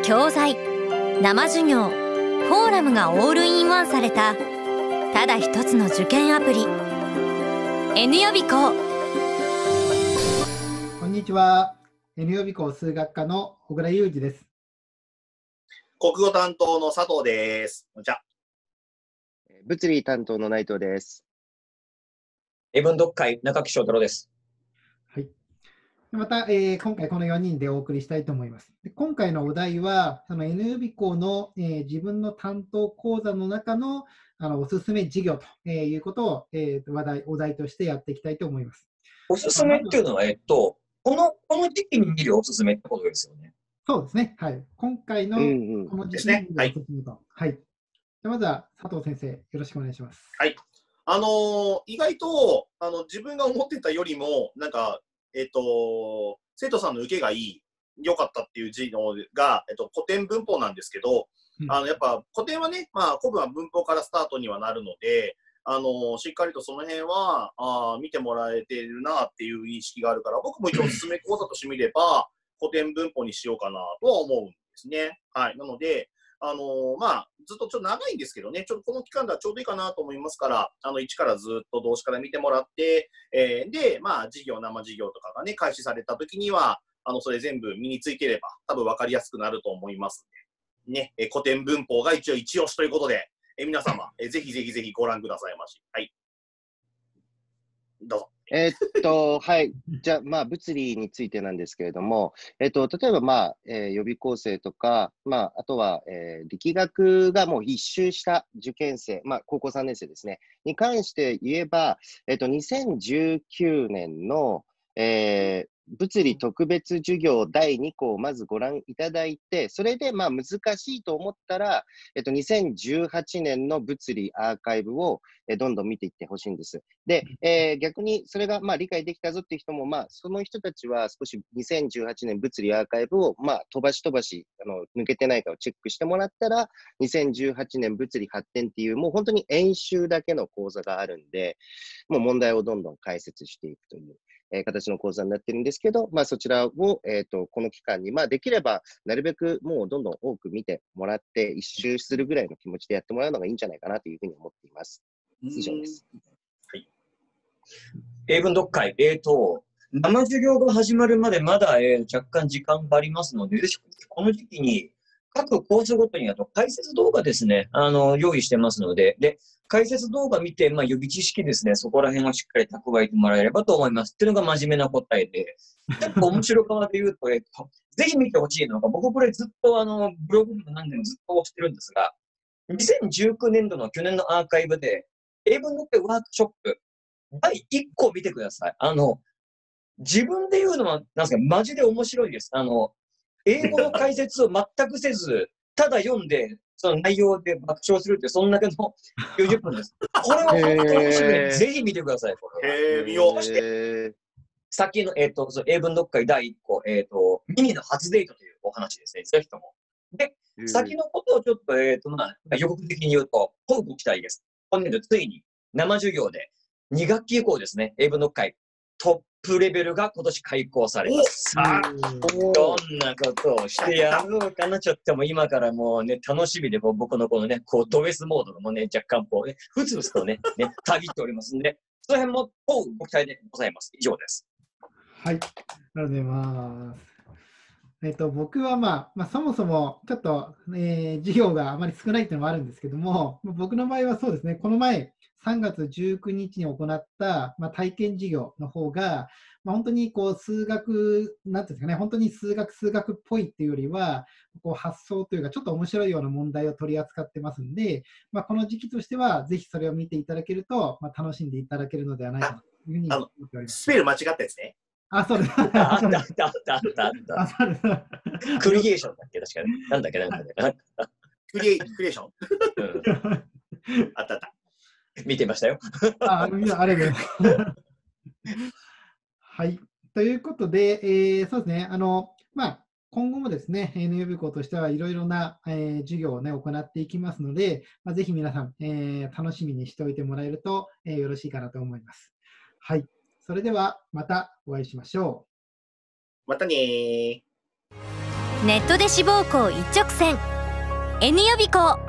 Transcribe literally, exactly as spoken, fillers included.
教材、生授業、フォーラムがオールインワンされたただ一つの受験アプリ N 予備校。 こんにちは。 N 予備校数学科の小倉裕二です。 国語担当の佐藤です。こんにちは。 物理担当の内藤です。 英文読解中木翔太郎です。 はい。また、えー、今回このよにんでお送りしたいと思います。で今回のお題は、その N 予備校の、えー、自分の担当講座の中の、あのおすすめ授業と、えー、いうことを、えー、話題、お題としてやっていきたいと思います。 おすすめっていうのは、えっと、この、この時期に見るおすすめってことですよね。 そうですね。はい。今回のこの時期に見るおすすめと。はい。まずは佐藤先生、よろしくお願いします。 はい。あのー、意外とあの自分が思ってたよりも、なんか、えっと、生徒さんの受けがいい、良かったっていう授業が、えっと、古典文法なんですけど、うん、あのやっぱ古典はね、まあ、古文は文法からスタートにはなるので、あのー、しっかりとその辺はあ見てもらえてるなっていう認識があるから、僕も一応おすすめ講座としてみれば、古典文法にしようかなとは思うんですね。はい。なので、あのー、まあ、ずっとちょっと長いんですけどね、ちょっとこの期間ではちょうどいいかなと思いますから、あの、一からずっと動詞から見てもらって、えー、で、まあ、授業、生授業とかがね、開始された時には、あの、それ全部身についていれば、多分分かりやすくなると思いますので、ね、えー、古典文法が一応一押しということで、えー、皆様、えー、ぜひぜひぜひご覧くださいまし。はい。どうぞ。 えー、っと、はい。じゃあ、まあ、物理についてなんですけれども、えー、っと、例えば、まあ、えー、予備校生とか、まあ、あとは、えー、力学がもう一周した受験生、まあ、高校さんねん生ですね、に関して言えば、えー、っと、にせんじゅうきゅうねんの、えー、物理特別授業だいに項をまずご覧いただいて、それでまあ難しいと思ったら、えっと、にせんじゅうはちねんの物理アーカイブをえどんどん見ていってほしいんです。で、えー、逆にそれがまあ理解できたぞっていう人も、まあ、その人たちは少しにせんじゅうはちねん物理アーカイブをまあ飛ばし飛ばしあの抜けてないかをチェックしてもらったら、にせんじゅうはちねん物理発展っていうもう本当に演習だけの講座があるんで、もう問題をどんどん解説していくという。えー、形の講座になってるんですけど、まあ、そちらを、えーと、この期間に、まあ、できればなるべくもうどんどん多く見てもらって一周するぐらいの気持ちでやってもらうのがいいんじゃないかなというふうに思っています。以上です。 はい、英文読解、えーと、生授業が始まるまでまだ、えー、若干時間がありますので、この時期に各コースごとにあと解説動画ですね、あの、用意してますので、で、解説動画見て、まあ、予備知識ですね、そこら辺をしっかり蓄えてもらえればと思います。っていうのが真面目な答えで、ちょっと面白側で言うと、えっと、ぜひ見てほしいのが、僕これずっとあの、ブログでも何でもずっと押してるんですが、にせんじゅうきゅうねんどの去年のアーカイブで、英文読解ワークショップ、だいいっこ見てください。あの、自分で言うのは、なんですか、マジで面白いです。あの、英語の解説を全くせず、ただ読んで、その内容で爆笑するって、そんだけのきゅうじゅっぷんです。これは本当に面白いので、ぜひ見てください。これへー、見よう。 そして、さっきの、えっと、英文読解だいいっこ、えっと、ミニの初デートというお話ですね、ぜひとも。で、先のことをちょっと、えっと、まあ、予告的に言うと、こうご期待です。今年度、ついに生授業で、に学期以降ですね、英文読解、トップレベルが今年開講されます。さあ、どんなことをしてやろうかな。ちょっともう今からもうね、楽しみで、僕のこのね、こう、ド S モードのもね、若干こうね、ふつふつとね、ね、たぎっておりますんで、その辺も、こうご期待でございます。以上です。 はい。ありがとうございます。えっと、僕は、まあ、まあ、そもそもちょっと、えー、授業があまり少ないっていうのもあるんですけども、僕の場合はそうですね、この前、さんがつじゅうくにちに行った、まあ、体験授業の方が、まあ、本当にこう数学、なんていうんですかね、本当に数学、数学っぽいっていうよりは、こう発想というか、ちょっと面白いような問題を取り扱ってますんで、まあ、この時期としては、ぜひそれを見ていただけると、まあ、楽しんでいただけるのではないかというふうに思っております。 スペル間違ったですね。 あ、そうです。 あったあったあったあったあったあった。クリエーションだっけ、確かに。なんだっけ、なんだっけ。 クリエクリエーション、うん、あったあった。 見てましたよ。 あ、ありがとうございます。はい。ということで、えー、そうですね。あの、まあ、今後もですね、N 予備校としてはいろいろな、えー、授業をね、行っていきますので、まあ、ぜひ皆さん、えー、楽しみにしておいてもらえると、えー、よろしいかなと思います。はい。それでは、またお会いしましょう。 またねー。 ネットで志望校一直線 N 予備校。